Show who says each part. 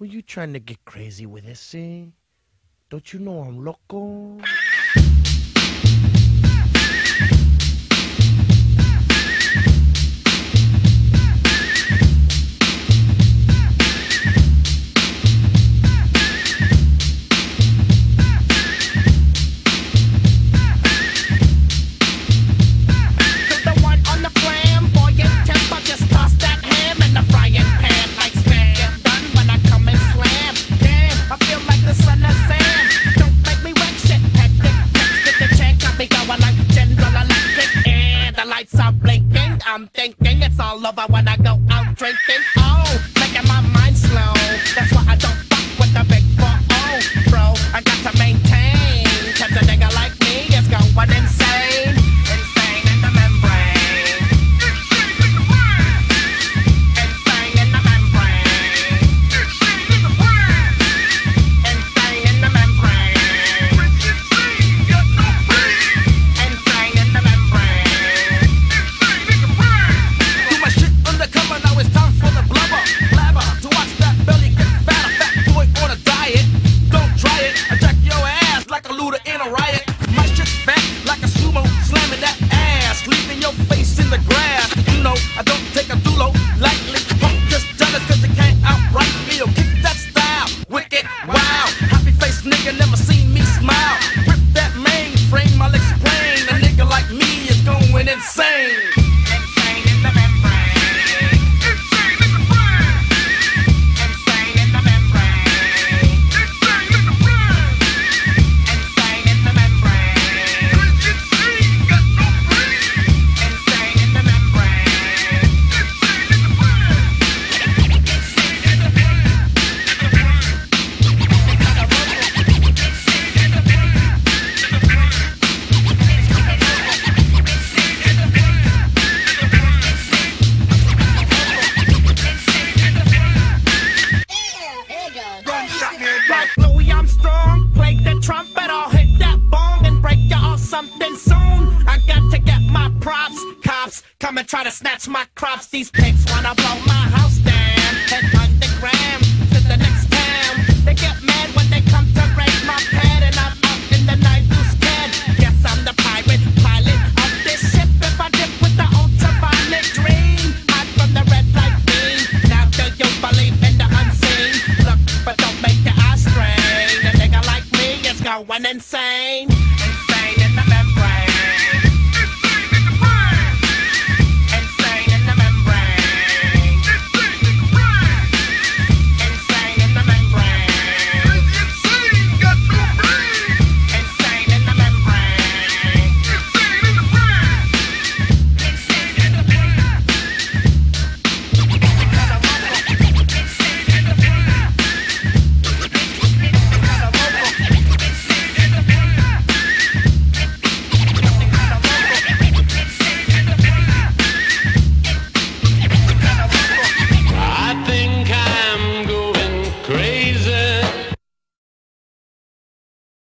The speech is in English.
Speaker 1: Who you trying to get crazy with this, eh? Don't you know I'm loco?
Speaker 2: I'm thinking it's all over when I go out drinking. Oh, making my mind slow. That's why I don't fuck with the big 4-0, bro. I got to maintain, cause a nigga like me is going insane. Insane in the membrane. Insane in the membrane. Insane in the membrane. Insane in the membrane. Now it's time for the blubber, blabber, to watch that belly get fat. A fat boy on a diet, don't try it. I jack your ass like a looter in a riot. My shit's fat like a sumo, slamming that ass, leaving your face in the grass. You know I don't take a dulo lightly. Punk just jealous cause they can't outright me. Yo, kick that style, wicked, wow. Happy face nigga never seen me smile. Rip that mainframe, I'll explain. A nigga like me is going insane. Insane in the membrane. Like Louis Armstrong, play the trumpet, I'll hit that bong and break you off something soon. I got to get my props, cops come and try to snatch my crops. These pigs wanna blow my house down, head underground to the next town. They get mad when they come to raid my pad, and I'm out in the night who's scared. Guess I'm the pirate pilot of this ship. If I dip with the ultraviolet dream, hide from the red light beam. Now do you believe in the unseen? Look, but don't make your eyes strain. A nigga like me is going insane.